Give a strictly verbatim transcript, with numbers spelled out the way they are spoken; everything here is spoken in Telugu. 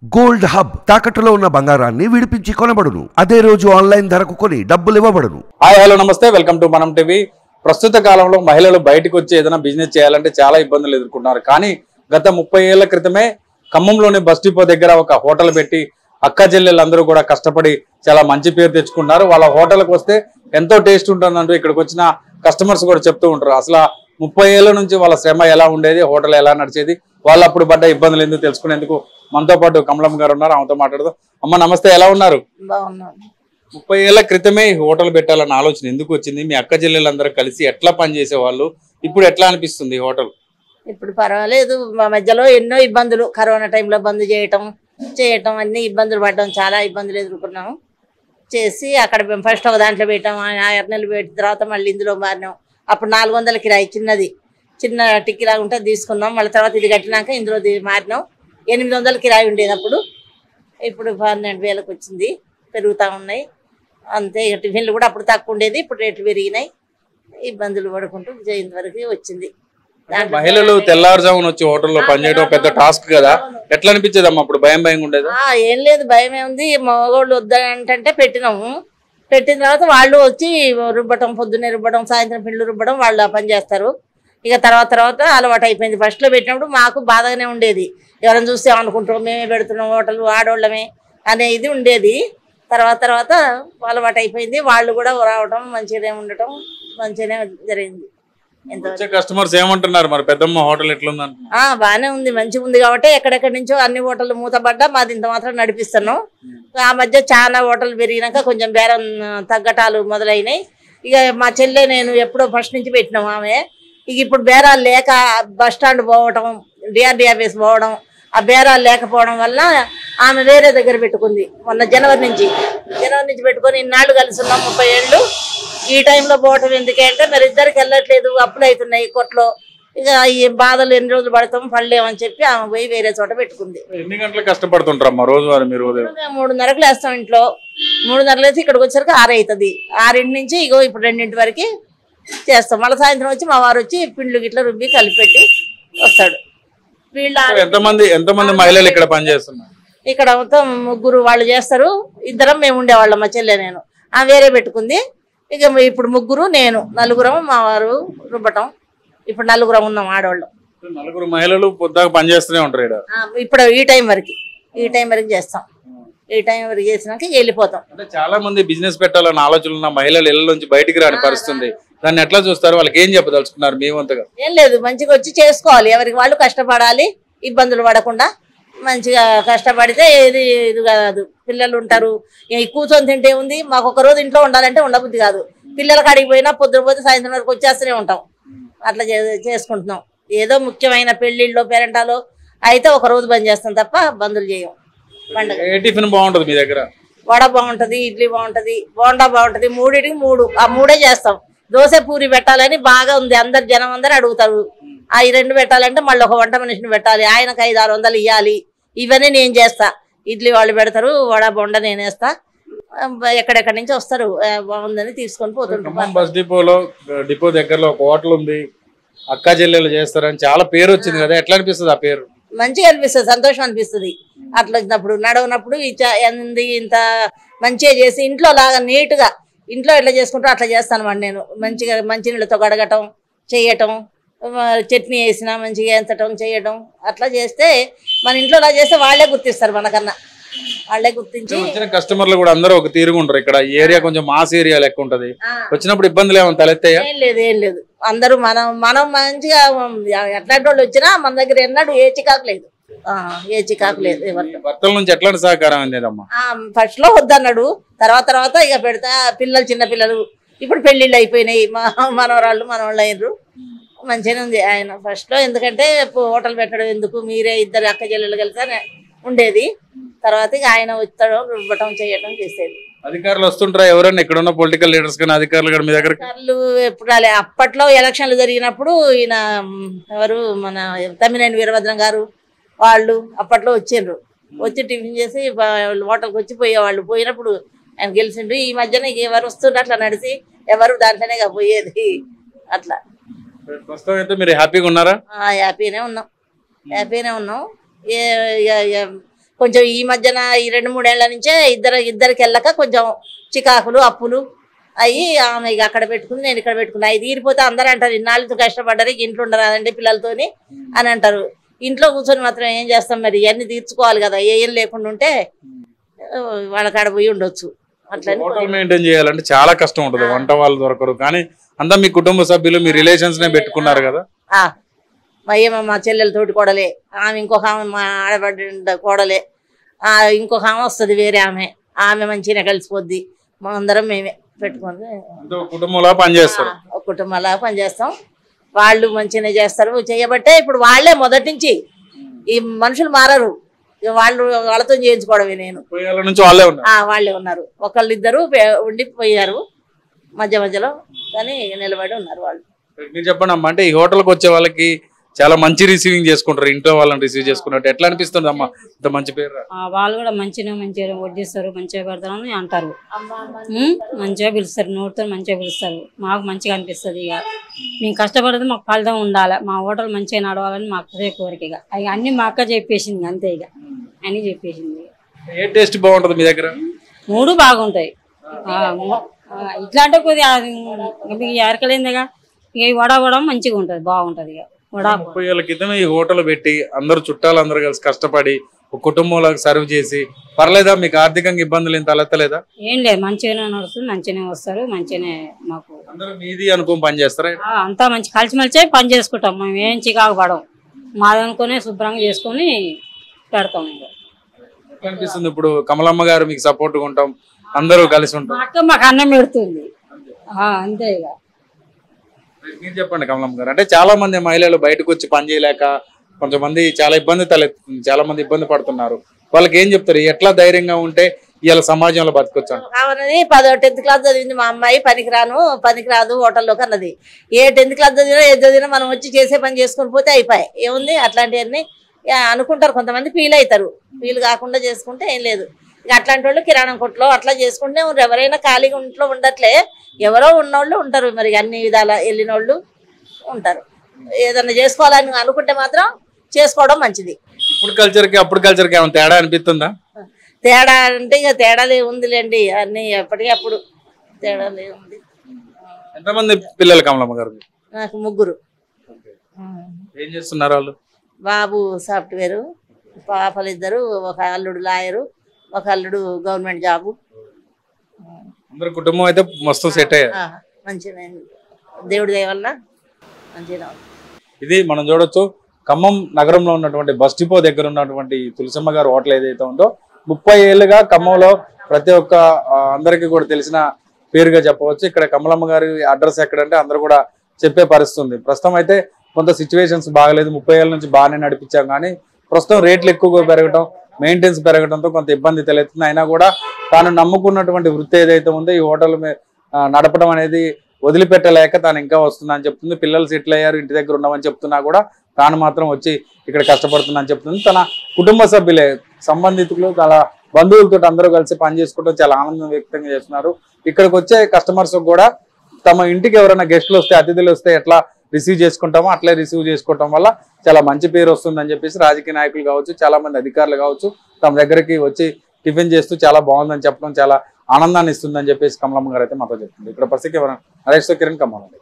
గోల్డ్ హబ్ తాకట్టులో ఉన్న బంగారాన్ని విడిపించి కొనబడును. అదే రోజు ఆన్లైన్ ధరకు కొని డబ్బులు ఇవ్వబడును. హాయ్ హలో నమస్తే, వెల్కమ్ టు మనం టీవీ. ప్రస్తుత కాలంలో మహిళలు బయటకు వచ్చి ఏదైనా బిజినెస్ చేయాలంటే చాలా ఇబ్బందులు ఎదుర్కొంటున్నారు. కానీ గత ముప్పై ఏళ్ల క్రితమే ఖమ్మంలోని బస్ డిపో దగ్గర ఒక హోటల్ పెట్టి అక్క చెల్లెళ్ళందరూ కూడా కష్టపడి చాలా మంచి పేరు తెచ్చుకున్నారు. వాళ్ళ హోటల్కి వస్తే ఎంతో టేస్ట్ ఉంటుందంటూ ఇక్కడికి వచ్చిన కస్టమర్స్ కూడా చెప్తూ ఉంటారు. అసలు ముప్పై ఏళ్ల నుంచి వాళ్ళ శ్రమ ఎలా ఉండేది, హోటల్ ఎలా నడిచేది, వాళ్ళు అప్పుడు పడ్డ ఇబ్బందులు ఎందుకు తెలుసుకునేందుకు మనతో పాటు కమలమ్మ గారు ఉన్నారు. ఆమెతో మాట్లాడదాం. అమ్మ నమస్తే, ఎలా ఉన్నారు? ముప్పై ఏళ్ల క్రితమే హోటల్ పెట్టాలన్న ఆలోచన ఎందుకు వచ్చింది? మీ అక్క చెల్లెళ్ళందరూ కలిసి ఎట్లా పని చేసేవాళ్ళు, ఇప్పుడు ఎట్లా అనిపిస్తుంది హోటల్? ఇప్పుడు పర్వాలేదు. మా మధ్యలో ఎన్నో ఇబ్బందులు, కరోనా టైంలో బంద్ చేయటం చేయటం అన్ని ఇబ్బందులు పడ్డాం, చాలా ఇబ్బందులు ఎదుర్కొన్నాము. చేసి అక్కడ మేము ఫస్ట్ ఒక దాంట్లో పెట్టాం, ఆరు నెలలు పెట్టిన తర్వాత మళ్ళీ ఇందులో మారినాం. అప్పుడు నాలుగు వందల కిరాయి చిన్నది చిన్న టిక్కిలాగా ఉంటే తీసుకున్నాం. మళ్ళీ తర్వాత ఇది కట్టినాక ఇందులో మారినాం. ఎనిమిది వందల కిరాయి ఉండేది అప్పుడు, ఇప్పుడు పన్నెండు వేలకు వచ్చింది. పెరుగుతూ ఉన్నాయి అంతే. ఇక టిఫిన్లు కూడా అప్పుడు తక్కువ ఉండేది, ఇప్పుడు రేట్లు పెరిగినాయి. ఇబ్బందులు పడుకుంటూ జయంతి వరకు వచ్చింది. మహిళలు తెల్లారుజామున వచ్చి హోటల్లో పనిచేయడం పెద్ద టాస్క్ కదా, ఎట్లా అనిపించేది అమ్మ? అప్పుడు భయం భయం ఉండేది? ఏం లేదు, భయమే ఉంది. మగవాళ్ళు వద్దంటే పెట్టినాము. పెట్టిన తర్వాత వాళ్ళు వచ్చి రుబ్బటం, పొద్దున్నే రుబ్బడం, సాయంత్రం పిల్లలు రుబ్బడం, వాళ్ళు పని చేస్తారు. ఇక తర్వాత తర్వాత అలవాటు అయిపోయింది. ఫస్ట్లో పెట్టినప్పుడు మాకు బాధగానే ఉండేది, ఎవరైనా చూస్తే అనుకుంటాం మేమే పెడుతున్నాం హోటల్, ఆడోళ్ళమే అనే ఇది ఉండేది. తర్వాత తర్వాత అలవాటు అయిపోయింది. వాళ్ళు కూడా రావడం, మంచిగానే ఉండటం, మంచిగానే జరిగింది. కస్టమర్స్ ఏమంటున్నారు మరి? పెద్దమ్మ హోటల్ ఎట్లుందని? బాగానే ఉంది, మంచిగా ఉంది. కాబట్టి ఎక్కడెక్కడి నుంచో అన్ని హోటళ్ళు మూతపడ్డా మాది ఇంత మాత్రం నడిపిస్తున్నాం. ఆ మధ్య చాలా హోటల్ పెరిగినాక కొంచెం బేరం తగ్గటాలు మొదలైనాయి. ఇక మా చెల్లె నేను ఎప్పుడో ఫస్ట్ నుంచి పెట్టినాం ఆమె. ఇక ఇప్పుడు బేరాలు లేక బస్ స్టాండ్ పోవడం, డిఆర్డీ ఆఫీస్ పోవడం, ఆ బేరాలు లేకపోవడం వల్ల ఆమె వేరే దగ్గర పెట్టుకుంది. మొన్న జనవరి నుంచి జనవరి నుంచి పెట్టుకొని ఇన్నాళ్ళు కలిసి ఉన్నాం, ముప్పై ఏళ్ళు. ఈ టైంలో పోవటం ఎందుకంటే మరి ఇద్దరికి వెళ్ళట్లేదు, అప్పులు అవుతున్నాయి కొట్లో. ఇక ఈ బాధలు ఎన్ని రోజులు పడతాం, పడలేమని చెప్పి ఆమె పోయి వేరే చోట పెట్టుకుంది. ఎన్ని గంటలు కష్టపడుతుంటారమ్మా రోజువారీ మీరు? మూడున్నరకు లేస్తాం ఇంట్లో, మూడున్నరకు లేసి ఇక్కడికి వచ్చేసరికి ఆరు అవుతుంది. ఆరింటి నుంచి ఇగో ఇప్పుడు రెండింటి వరకు చేస్తాం. మళ్ళీ సాయంత్రం వచ్చి మా వారు వచ్చి పిండ్లు గిట్ల రుబ్బి కలిపెట్టి వస్తాడు. ఎంతమంది ఎంతమంది మహిళలు ఇక్కడ పనిచేస్తున్నారు? ఇక్కడ మొత్తం ముగ్గురు వాళ్ళు చేస్తారు, ఇద్దరం మేము ఉండేవాళ్ళం, మా చెల్లె నేను. ఆమె వేరే పెట్టుకుంది. ఇక ఇప్పుడు ముగ్గురు, నేను, నలుగురం మా వారు రుబ్బటం. ఇప్పుడు నలుగురం ఉన్నాం ఆడవాళ్ళం. నలుగురు మహిళలు పొద్దుగా పనిచేస్తూనే ఉంటారు ఇక్కడ. ఇప్పుడు ఈ టైం వరకు ఈ టైం వరకు చేస్తాం. ఈ టైం వరకు చేసినాక వెళ్ళిపోతాం. అంటే చాలా మంది బిజినెస్ పెట్టాలన్న ఆలోచన ఉన్న మహిళలు ఇళ్ళ నుంచి బయటికి రాని పరిస్థితుంది. దాన్ని ఎట్లా చూస్తారు? వాళ్ళకి ఏం చెప్పదలుచుకున్నారు మేమంతగా? ఏం లేదు, మంచిగా వచ్చి చేసుకోవాలి. ఎవరికి వాళ్ళు కష్టపడాలి, ఇబ్బందులు పడకుండా మంచిగా కష్టపడితే ఏది ఇది కాదు. పిల్లలు ఉంటారు, కూర్చొని తింటే ఉంది. మాకు ఒక రోజు ఇంట్లో ఉండాలంటే ఉండబుద్ధి కాదు. పిల్లలకి అడిగి పోయినా పొద్దున పోతే సాయంత్రం వరకు వచ్చేస్తూనే ఉంటాం. అట్లా చేసుకుంటున్నాం. ఏదో ముఖ్యమైన పెళ్లిళ్ళు, పేరెంటాలు అయితే ఒక రోజు బంద్ చేస్తాం తప్ప బందులు చేయం. పండుగ టిఫిన్ బాగుంటుంది మీ దగ్గర? వడ బాగుంటది, ఇడ్లీ బాగుంటది, బోండా బాగుంటది. మూడింటికి మూడు, ఆ మూడే చేస్తాం. దోశ పూరి పెట్టాలని బాగా ఉంది, అందరు జనం అందరు అడుగుతారు. ఆ ఈ రెండు పెట్టాలంటే మళ్ళీ ఒక వంట మనిషిని పెట్టాలి, ఆయనకు ఐదు ఆరు వందలు ఇవ్వాలి. ఇవన్నీ నేను చేస్తా. ఇడ్లీ వాళ్ళు పెడతారు, వడ బొండ నేను వేస్తా. ఎక్కడెక్కడి నుంచి వస్తారు, బాగుందని తీసుకొని పోతుంటారు. బస్ డిపోలో డిపో దగ్గరలో ఒక హోటల్ ఉంది, అక్క చెల్లెలు చేస్తారని చాలా పేరు వచ్చింది కదా, ఎట్లా అనిపిస్తుంది ఆ పేరు? మంచిగా అనిపిస్తుంది, సంతోషం అనిపిస్తుంది. అట్లా వచ్చినప్పుడు నడవనప్పుడు ఎంది ఇంత మంచిగా చేసి ఇంట్లో లాగా నీట్గా ఇంట్లో ఎట్లా చేసుకుంటారో అట్లా చేస్తాను వాడు. నేను మంచిగా మంచినీళ్ళతో గడగటం, చేయటం, చట్నీ వేసినా మంచిగా ఎంచటం, చేయటం అట్లా చేస్తే మన ఇంట్లో అలా చేస్తే వాళ్ళే గుర్తిస్తారు, మనకన్నా వాళ్ళే గుర్తించి. వచ్చిన కస్టమర్లు కూడా అందరూ ఒక తీరుగా ఉంటారు. ఇక్కడ ఏరియా కొంచెం మాస్ ఏరియా లెక్క ఉంటది. వచ్చినప్పుడు ఇబ్బందులు ఏమైనా తలెత్తాయా? ఏం లేదు, ఏం లేదు. అందరూ మనం మనం మంచిగా ఎట్లాంటి వాళ్ళు వచ్చినా మన దగ్గర ఎన్నడూ ఏ చికాకు లేదు, ఏ చికాకు లేదు. భర్తల నుంచి ఎట్లాంటి సహకారం అందేదమ్మా? ఫస్ట్ లో వద్దన్నాడు, తర్వాత తర్వాత ఇక పెడతా. పిల్లలు చిన్న పిల్లలు, ఇప్పుడు పెళ్లిళ్ళు అయిపోయినాయి, మా మనవరాళ్ళు మనవాళ్ళు అయినరు. మంచిగానే ఉంది ఆయన ఫస్ట్ లో. ఎందుకంటే హోటల్ పెట్టడం ఎందుకు, మీరే ఇద్దరు అక్క చెల్లెలు కలిసి ఉండేది. తర్వాత ఇక ఆయన వచ్చాడు, రుబ్బటం చేయడం చేసేది. అధికారులు వస్తుంటారా ఎవరన్నా? ఇక్కడ ఉన్న పొలిటికల్ లీడర్స్ కానీ అధికారులు కానీ మీ దగ్గర? అధికారులు ఎప్పుడు రాలే. అప్పట్లో ఎలక్షన్లు జరిగినప్పుడు ఈయన ఎవరు మన తమ్మినేని వీరభద్రం గారు వాళ్ళు అప్పట్లో వచ్చిండ్రు. వచ్చి టిఫిన్ చేసి హోటల్కి వచ్చి పోయేవాళ్ళు. పోయినప్పుడు ఆయన గెలిచిండ్రు. ఈ మధ్యన ఎవరు వస్తుండ్రు అట్లా నడిచి ఎవరు దాంట్లోనే పోయేది. అట్లా ప్రస్తుతం అయితే మీరు హ్యాపీగా ఉన్నారా? హ్యాపీనే ఉన్నాం, హ్యాపీనే ఉన్నాం. ఏ కొంచెం ఈ మధ్యన ఈ రెండు మూడేళ్ల నుంచే ఇద్దరు ఇద్దరికి వెళ్ళక కొంచెం చికాకులు అప్పులు అయ్యి ఆమె ఇక అక్కడ పెట్టుకుంది, నేను ఇక్కడ పెట్టుకున్నా. అవి తీరిపోతే అందరూ అంటారు ఇన్నాళ్ళతో కష్టపడ్డారు ఇంట్లో ఉండరాదండి పిల్లలతోని అని అంటారు. ఇంట్లో కూర్చొని మాత్రం ఏం చేస్తాం మరి, ఇవన్నీ తీర్చుకోవాలి కదా. ఏం లేకుండా ఉంటే వాళ్ళకి ఆడ పోయి ఉండొచ్చు. అట్లా హోటల్ మెయింటైన్ చేయాలంటే చాలా కష్టం ఉంటుంది, వంట వాళ్ళు దొరకరు. కానీ అంతా మీ కుటుంబ సభ్యులు మీ రిలేషన్స్ నే పెట్టుకున్నారు కదా. మా ఏమో మా చెల్లెలతోటి కోడలే, ఆమె ఇంకొక ఆమె మా ఆడబడి కోడలే, ఇంకొక ఆమె వస్తుంది వేరే ఆమె, ఆమె మంచిగా కలిసిపోద్ది. మా అందరం మేమే పెట్టుకొని కుటుంబంలో పనిచేస్తారు, ఒక కుటుంబంలా పనిచేస్తాం. వాళ్ళు మంచిగానే చేస్తారు. చేయబట్టే ఇప్పుడు వాళ్ళే మొదటి నుంచి, ఈ మనుషులు మారరు, వాళ్ళు వాళ్ళతో చేయించుకోవడమే. నేను నుంచి వాళ్ళే ఉన్నారు వాళ్ళే ఉన్నారు ఒకళ్ళు ఇద్దరు ఉండిపోయారు మధ్య మధ్యలో, కానీ నిలబడి ఉన్నారు వాళ్ళు. మీరు చెప్పండి అమ్మా, అంటే ఈ హోటల్కి వచ్చే వాళ్ళకి చాలా మంచి రిసీవింగ్ చేసుకుంటారు, ఇంట్లో వాళ్ళని రిసీవ్ చేసుకున్నట్టు ఎట్లా అనిపిస్తుంది అమ్మా ఇంత మంచి పేరు? వాళ్ళు కూడా మంచిగా మంచిగా వడ్డిస్తారు, మంచిగా పెడతారు అని అంటారు. మంచిగా పిలుస్తారు, నోటితో మంచిగా పిలుస్తారు. మాకు మంచిగా అనిపిస్తుంది. ఇక మేము కష్టపడేది మాకు ఫలితం ఉండాలి, మా హోటల్ మంచిగా నడవాలని మా అక్కదే కోరిక. ఇక అవి అన్ని మా అక్క చెప్పేసింది అంతే, ఇక అన్ని చెప్పేసింది. ఏ టేస్ట్ బాగుంటుంది మీ దగ్గర? మూడు బాగుంటాయి. ఇట్లా అంటే కొద్దిగా మీకు ఎరకలేందిగా, ఇక ఈ వడ కూడా మంచిగా ఉంటుంది, బాగుంటుంది. ఇక ముప్పై ఏళ్ళ క్రితం ఈ హోటల్ పెట్టి అందరు చుట్టాలు అందరు కలిసి కష్టపడి ఒక కుటుంబంలో సర్వ్ చేసి పర్లేదా? మీకు ఆర్థికంగా ఇబ్బందులు ఏం తలెత్తలేదా? ఏం లేదు, మంచిగానే నడుస్తుంది, మంచిగానే వస్తారు, మంచిగానే మాకు అందరూ మీది అనుకోని పని చేస్తారా? అంతా మంచి కలిసిమెలిసే పని చేసుకుంటాం. మేము ఏం చికాకు పడం, మాదనుకునే శుభ్రంగా చేసుకొని పెడతాం. ఎట్లా అనిపిస్తుంది ఇప్పుడు కమలమ్మ గారు మీకు సపోర్ట్గా ఉంటాం, అందరూ కలిసి ఉంటాం? అక్క మాకు అన్నం పెడుతుంది అంతే. ఇక మీరు చెప్పండి కమలమ్మ గారు, అంటే చాలా మంది మహిళలు బయటకు వచ్చి పని చేయలేక కొంతమంది చాలా ఇబ్బంది తలెత్తుంది, చాలా మంది ఇబ్బంది పడుతున్నారు. వాళ్ళకి ఏం చెప్తారు? ఎట్లా ధైర్యంగా ఉంటే ఇవాళ సమాజంలో బతకొచ్చు? కావాలని పదో టెన్త్ క్లాస్ చదివింది మా అమ్మాయి, పనికిరాను పనికిరాదు హోటల్లోకి అన్నది. ఏ టెన్త్ క్లాస్ చదివినా ఏ చదివినా మనం వచ్చి చేసే పని చేసుకొని పోతే అయిపోయి ఏముంది. అట్లాంటివన్నీ అనుకుంటారు కొంతమంది, ఫీల్ అవుతారు. ఫీల్ కాకుండా చేసుకుంటే ఏం లేదు. ఇక అట్లాంటి వాళ్ళు కిరాణం కొట్లో అట్లా చేసుకుంటే ఎవరైనా ఖాళీగా ఇంట్లో ఉండట్లే, ఎవరో ఉన్నోళ్ళు ఉంటారు. మరి అన్ని విధాల వెళ్ళిన వాళ్ళు ఉంటారు. ఏదన్నా చేసుకోవాలని అనుకుంటే మాత్రం చేసుకోవడం మంచిది. ఇప్పుడు కల్చర్కి అప్పుడు కల్చర్కి ఏమైనా తేడా అనిపిస్తుందా? తేడా అంటే ఇక తేడాలే ఉందిలేండి, అన్ని ఎప్పటికీ అప్పుడు తేడాలే ఉంది. ఎంతమంది పిల్లలు కమలమ్మ గారు? నాకు ముగ్గురు. ఏం చేస్తున్నారు వాళ్ళు? బాబు సాఫ్ట్వేరు, పాపలు ఇద్దరు, ఒక అల్లుడు లాయరు, ఒక అల్లుడు గవర్నమెంట్ జాబు. అందరు కుటుంబం అయితే మస్తు సెట్ అయ్యారు. మంచిగా దేవుడి దయ వల్ల మంచిగా. ఇది మనం చూడొచ్చు, ఖమ్మం నగరంలో ఉన్నటువంటి బస్ డిపో దగ్గర ఉన్నటువంటి తులసమ్మ గారు హోటల్ ఏదైతే ఉందో ముప్పై ఏళ్ళుగా ఖమ్మంలో ప్రతి ఒక్క అందరికీ కూడా తెలిసిన పేరుగా చెప్పవచ్చు. ఇక్కడ కమలమ్మ గారి అడ్రస్ ఎక్కడంటే అందరూ కూడా చెప్పే పరిస్థితి ఉంది. ప్రస్తుతం అయితే కొంత సిచ్యువేషన్స్ బాగలేదు, ముప్పై ఏళ్ళ నుంచి బాగానే నడిపించాం, కానీ ప్రస్తుతం రేట్లు ఎక్కువగా పెరగడం, మెయింటెనెన్స్ పెరగడంతో కొంత ఇబ్బంది తలెత్తుంది. అయినా కూడా తాను నమ్ముకున్నటువంటి వృత్తి ఏదైతే ఉందో ఈ హోటల్ నడపడం అనేది వదిలిపెట్టలేక తాను ఇంకా వస్తుందని చెప్తుంది. పిల్లలు సెటిల్ అయ్యారు, ఇంటి దగ్గర ఉన్నామని చెప్తున్నా కూడా తాను మాత్రం వచ్చి ఇక్కడ కష్టపడుతుందని చెప్తుంది. తన కుటుంబ సభ్యులే, సంబంధితులు, తన బంధువులతో అందరూ కలిసి పని చేసుకోవడం చాలా ఆనందం వ్యక్తం చేస్తున్నారు. ఇక్కడికి వచ్చే కస్టమర్స్ కూడా తమ ఇంటికి ఎవరైనా గెస్టులు వస్తే, అతిథులు వస్తే ఎట్లా రిసీవ్ చేసుకుంటామో అట్లే రిసీవ్ చేసుకోవటం వల్ల చాలా మంచి పేరు వస్తుందని చెప్పేసి రాజకీయ నాయకులు కావచ్చు, చాలా మంది అధికారులు కావచ్చు తమ దగ్గరికి వచ్చి టిఫిన్ చేస్తూ చాలా బాగుందని చెప్పడం చాలా ఆనందాన్ని ఇస్తుందని చెప్పేసి కమలమ్మ గారు అయితే మాతో చెప్తుంది. ఇక్కడ పరిస్థితి ఎవరైనా నరేష్ కిరణ్ ఖమ్మం.